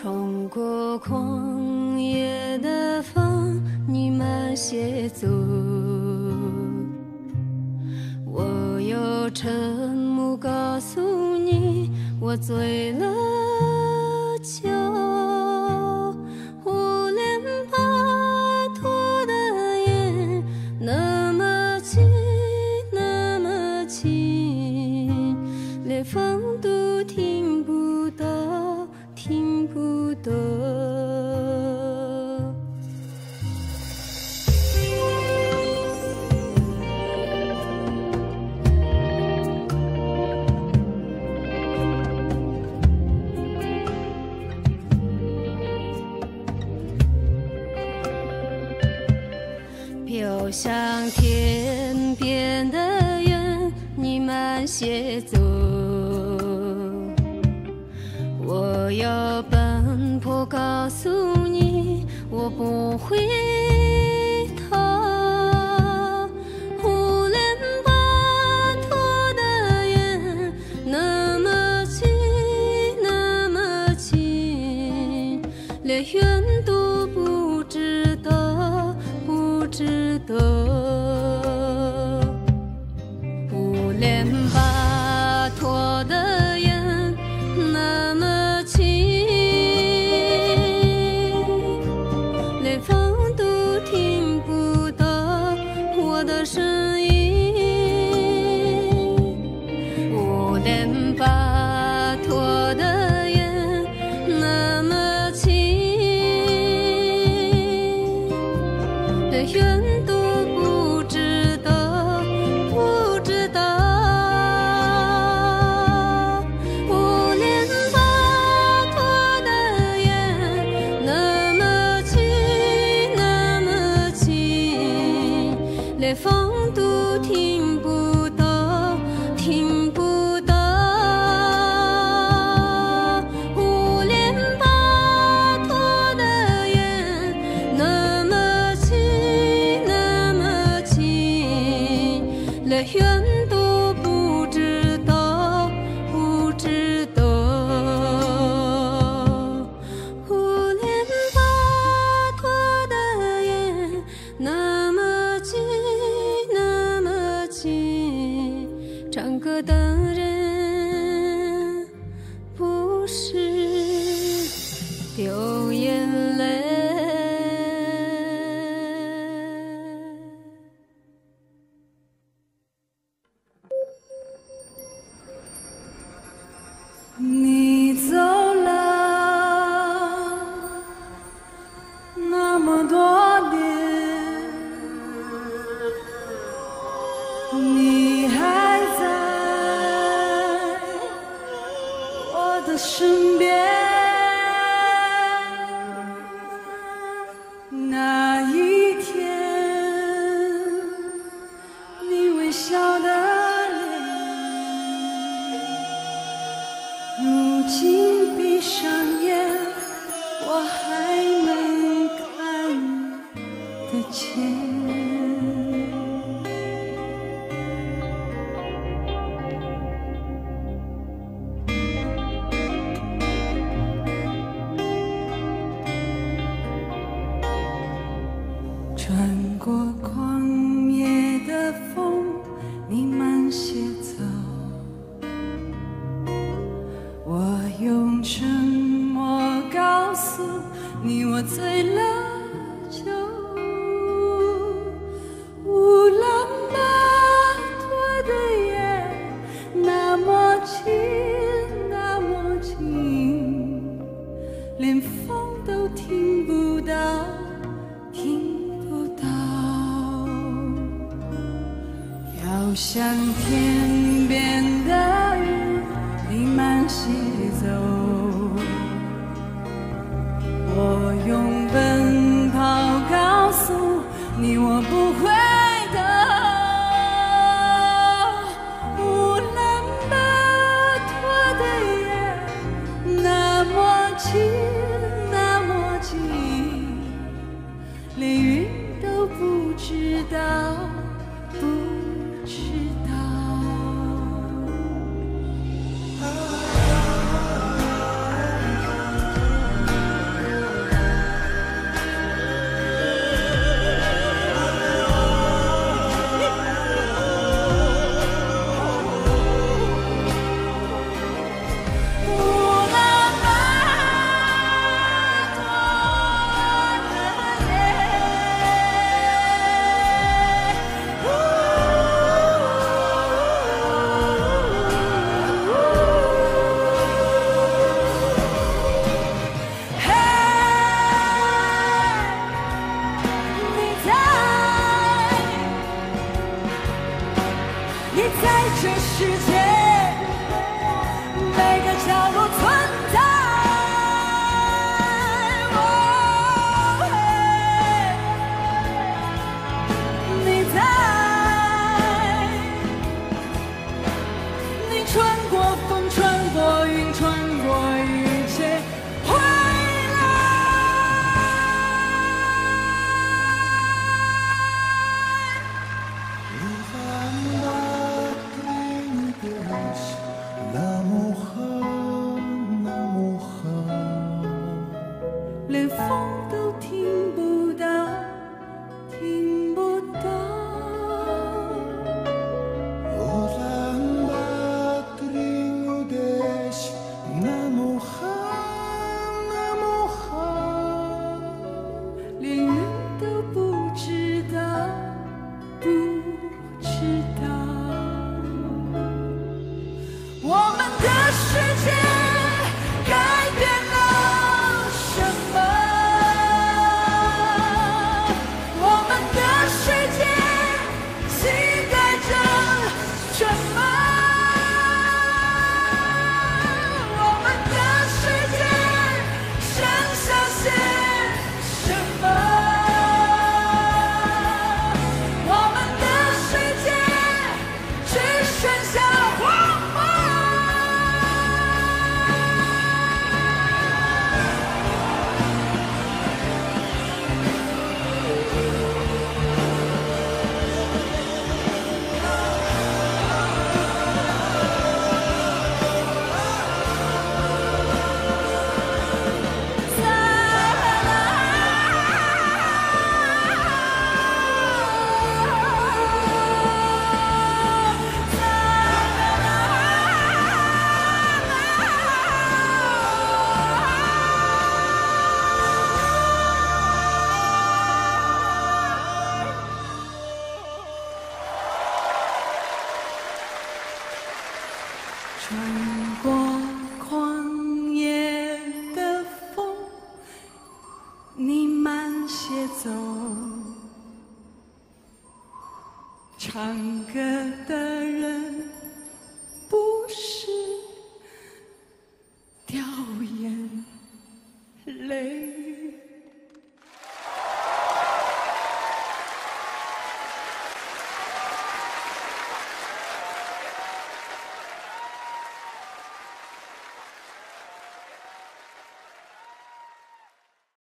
冲过旷野的风，你慢些走。我用沉默告诉你，我醉了酒。无莲巴托的眼，那么近，那么近，连风都听不到，听不到。飘向天边的云，你慢些走。我要奔波告诉你，我不回头。无莲巴托的眼，那么近，那么近，连云都不知道，不知道。无莲巴托的眼，那么近，连风都听不到我的声音。无莲巴托的眼，那么近，连云都不知道，不知道。无莲巴托的眼，那么近，那么近，连风都听不到，听不到。无莲巴托的眼，那么近，那么近，连云都不知道，不知道。无莲巴托的眼，那么近，那么近，唱歌的人不是流眼泪。 你走了那么多年，你还在我的身边。那一天，你微笑的如今闭上眼，我还能看得见。穿过旷野的风，你慢些走。我用沉默告诉你，我醉了酒。乌兰巴托的夜，那么近，那么近，连风都听不到，听不到。飘向天边的云，你慢些走。我用奔跑告诉你，我不回头。乌兰巴托的夜，那么近，那么近，连云都不知道，不知道。 穿过旷野的风，你慢些走。唱歌的人